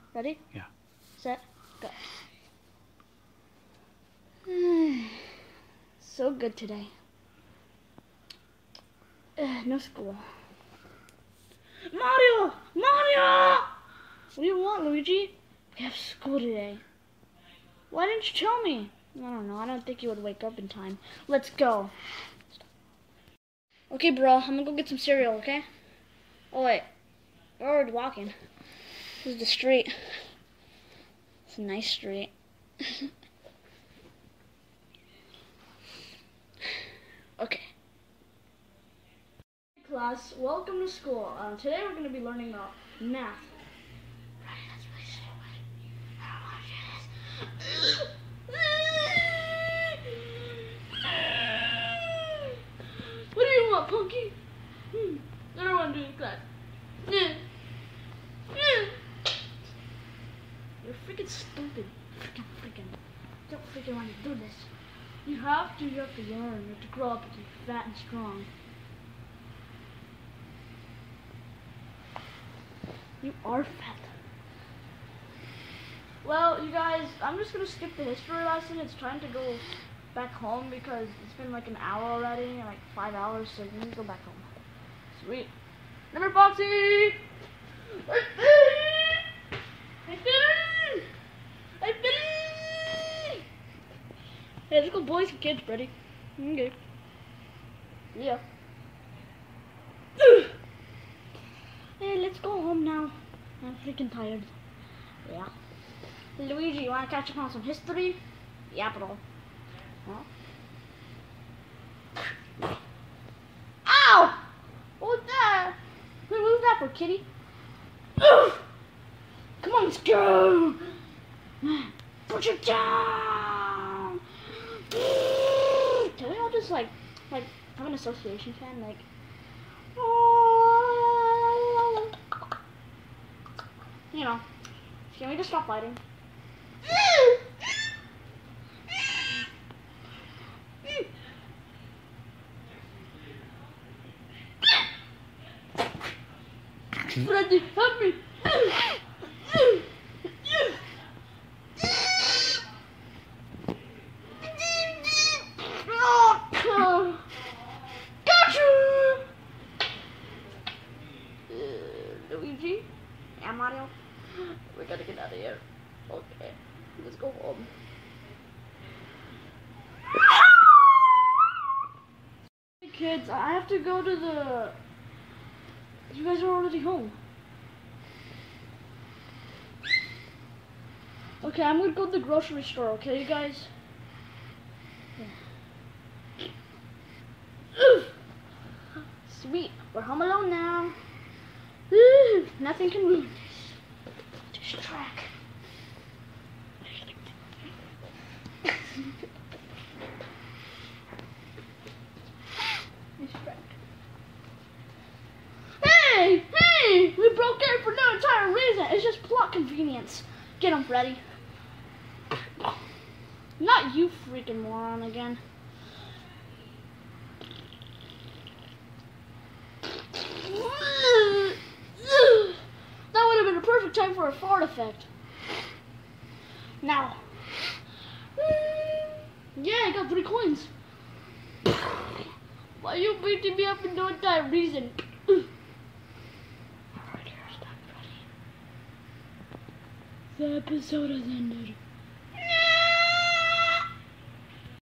Ready? Yeah. Set, go. So good today. No school. Mario! Mario! What do you want, Luigi? We have school today. Why didn't you tell me? I don't know. I don't think you would wake up in time. Let's go. Okay, bro. I'm gonna go get some cereal, okay? Oh, wait. We're already walking. This is the street. It's a nice street. Okay. Class, welcome to school. Today we're going to be learning about math. Right, that's really stupid. I don't want to do this. What do you want, Punky? I don't want to do this class. You're freaking stupid. Freaking. Don't freaking want to do this. You have to learn. You have to grow up and be fat and strong. You are fat. Well, you guys, I'm just going to skip the history lesson. It's time to go back home because it's been like an hour already, like 5 hours, so we need to go back home. Sweet. Number Foxy! Hey, let's go boys and kids, buddy. Okay. Yeah. Hey, let's go home now. I'm freaking tired. Yeah. Luigi, you want to catch up on some history? Yeah, bro. Huh? Ow! What was that? Wait, what was that for, kitty? Come on, let's go! Put it down! Can we all just like have an association fan? Like, you know, can we just stop fighting? Freddy, help me! Gotcha! Luigi? Yeah, Mario? We gotta get out of here. Okay, let's go home. Hey kids, I have to go to the... You guys are already home. Okay, I'm gonna go to the grocery store, okay, you guys? Yeah. Sweet, we're home alone now. Nothing can ruin this track. Hey! We broke in for no entire reason. It's just plot convenience. Get him, Freddy. Not you freaking moron again. That would have been a perfect time for a fart effect. Now. Yeah, I got 3 coins. Why are you beating me up for no entire reason? Alright, here's that, Freddy. The episode has ended.